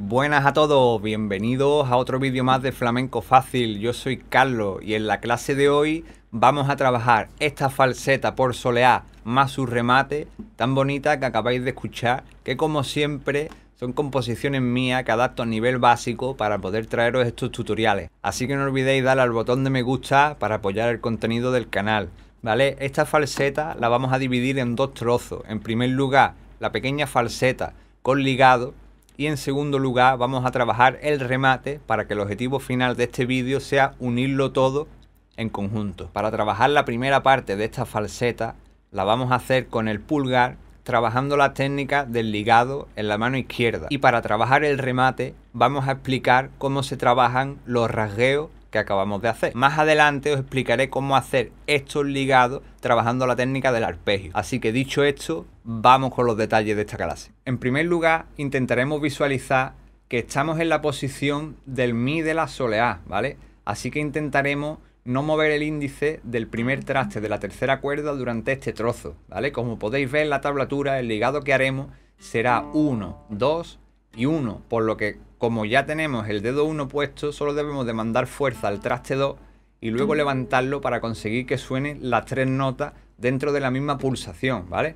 Buenas a todos, bienvenidos a otro vídeo más de Flamenco Fácil. Yo soy Carlos y en la clase de hoy vamos a trabajar esta falseta por soleá más su remate tan bonita que acabáis de escuchar, que como siempre son composiciones mías que adapto a nivel básico para poder traeros estos tutoriales. Así que no olvidéis darle al botón de me gusta para apoyar el contenido del canal, ¿vale? Esta falseta la vamos a dividir en dos trozos. En primer lugar, la pequeña falseta con ligado. Y en segundo lugar vamos a trabajar el remate para que el objetivo final de este vídeo sea unirlo todo en conjunto. Para trabajar la primera parte de esta falseta la vamos a hacer con el pulgar, trabajando la técnica del ligado en la mano izquierda. Y para trabajar el remate vamos a explicar cómo se trabajan los rasgueos que acabamos de hacer. Más adelante os explicaré cómo hacer estos ligados trabajando la técnica del arpegio. Así que dicho esto, vamos con los detalles de esta clase. En primer lugar, intentaremos visualizar que estamos en la posición del mi de la soleá, ¿vale? Así que intentaremos no mover el índice del primer traste de la tercera cuerda durante este trozo, ¿vale? Como podéis ver en la tablatura, el ligado que haremos será 1, 2 y 1, por lo que como ya tenemos el dedo 1 puesto, solo debemos de mandar fuerza al traste 2 y luego levantarlo para conseguir que suenen las tres notas dentro de la misma pulsación, ¿vale?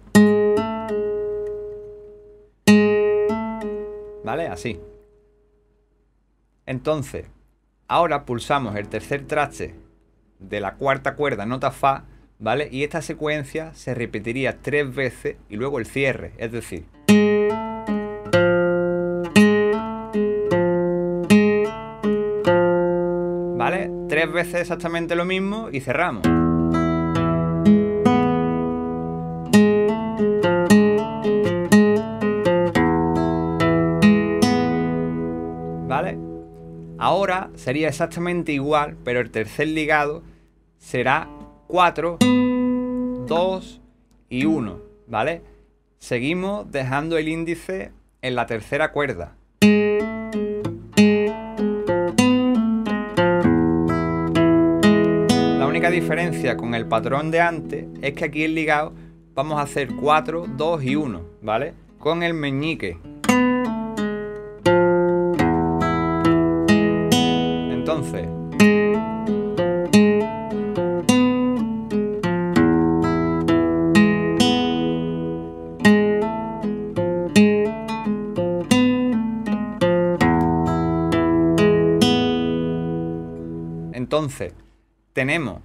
¿Vale? Así. Entonces, ahora pulsamos el tercer traste de la cuarta cuerda, nota fa, ¿vale? Y esta secuencia se repetiría 3 veces y luego el cierre, es decir, ¿vale? 3 veces exactamente lo mismo y cerramos. ¿Vale? Ahora sería exactamente igual, pero el tercer ligado será 4, 2 y 1, ¿vale? Seguimos dejando el índice en la tercera cuerda. La única diferencia con el patrón de antes es que aquí el ligado vamos a hacer 4, 2 y 1, ¿vale? Con el meñique. Entonces, tenemos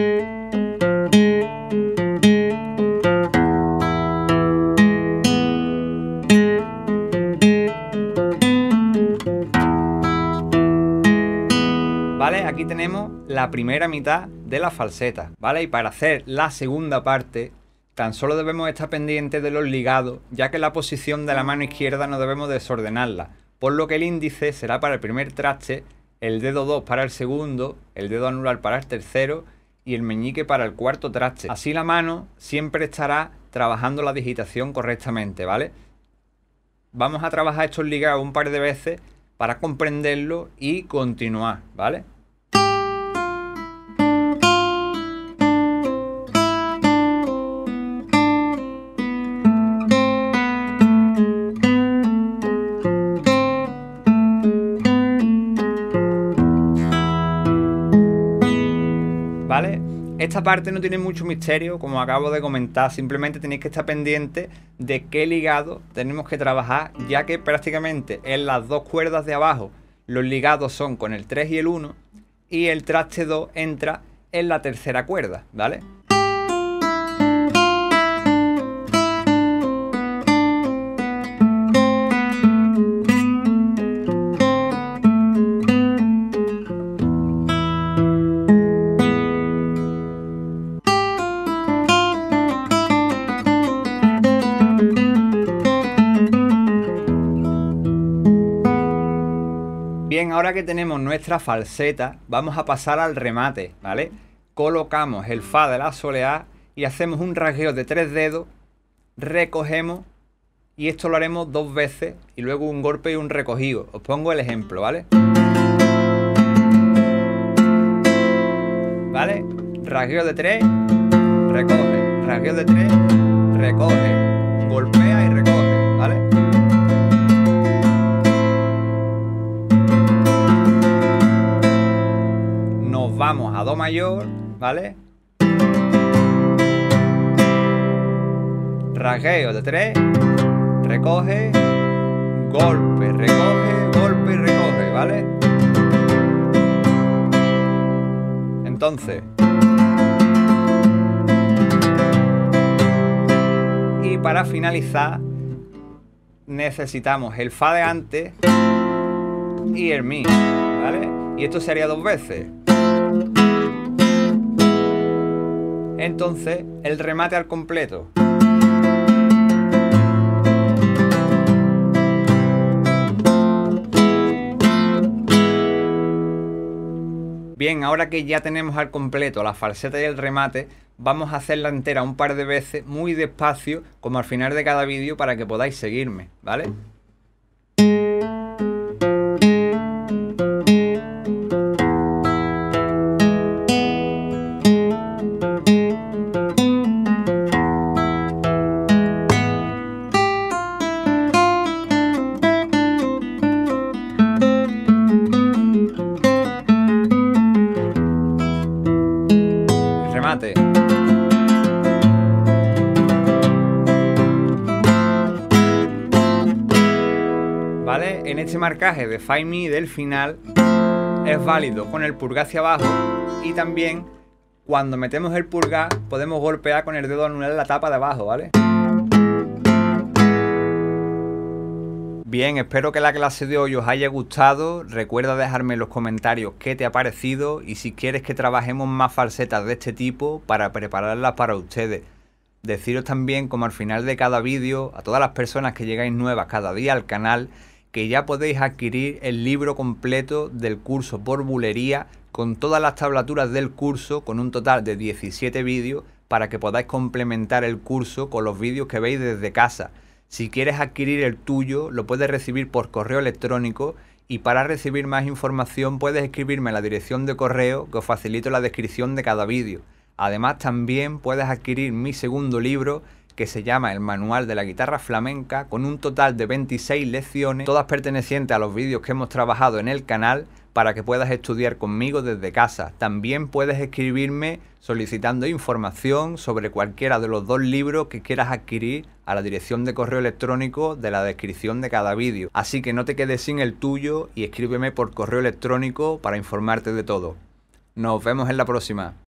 ¿vale? Aquí tenemos la primera mitad de la falseta, ¿vale? Y para hacer la segunda parte tan solo debemos estar pendientes de los ligados, ya que la posición de la mano izquierda no debemos desordenarla, por lo que el índice será para el primer traste, el dedo 2 para el segundo, el dedo anular para el tercero y el meñique para el cuarto traste. Así la mano siempre estará trabajando la digitación correctamente, ¿vale? Vamos a trabajar estos ligados un par de veces para comprenderlo y continuar, ¿vale? ¿Vale? Esta parte no tiene mucho misterio, como acabo de comentar, simplemente tenéis que estar pendientes de qué ligado tenemos que trabajar, ya que prácticamente en las dos cuerdas de abajo los ligados son con el 3 y el 1 y el traste 2 entra en la tercera cuerda, ¿vale? Bien, ahora que tenemos nuestra falseta, vamos a pasar al remate, ¿vale? Colocamos el fa de la soleá y hacemos un rasgueo de 3 dedos, recogemos y esto lo haremos 2 veces y luego un golpe y un recogido. Os pongo el ejemplo, ¿vale? ¿Vale? Rasgueo de 3, recoge, rasgueo de 3, recoge, golpea y recoge, ¿vale? mayor, ¿vale? Rasgueo de 3, recoge, golpe, recoge, ¿vale? Entonces, y para finalizar necesitamos el fa de antes y el mi, ¿vale? Y esto sería 2 veces. Entonces, el remate al completo. Bien, ahora que ya tenemos al completo la falseta y el remate, vamos a hacerla entera un par de veces, muy despacio, como al final de cada vídeo, para que podáis seguirme, ¿vale? Remate. ¿Vale? En este marcaje de fa y mi del final es válido con el pulgar hacia abajo, y también cuando metemos el pulgar podemos golpear con el dedo anular la tapa de abajo, ¿vale? Bien, espero que la clase de hoy os haya gustado. Recuerda dejarme en los comentarios qué te ha parecido y si quieres que trabajemos más falsetas de este tipo para prepararlas para ustedes. Deciros también, como al final de cada vídeo, a todas las personas que llegáis nuevas cada día al canal, que ya podéis adquirir el libro completo del curso por bulería con todas las tablaturas del curso, con un total de 17 vídeos, para que podáis complementar el curso con los vídeos que veis desde casa. Si quieres adquirir el tuyo, lo puedes recibir por correo electrónico, y para recibir más información puedes escribirme a la dirección de correo que os facilito en la descripción de cada vídeo. Además, también puedes adquirir mi segundo libro, que se llama El Manual de la Guitarra Flamenca, con un total de 26 lecciones, todas pertenecientes a los vídeos que hemos trabajado en el canal, para que puedas estudiar conmigo desde casa. También puedes escribirme solicitando información sobre cualquiera de los 2 libros que quieras adquirir a la dirección de correo electrónico de la descripción de cada vídeo. Así que no te quedes sin el tuyo y escríbeme por correo electrónico para informarte de todo. Nos vemos en la próxima.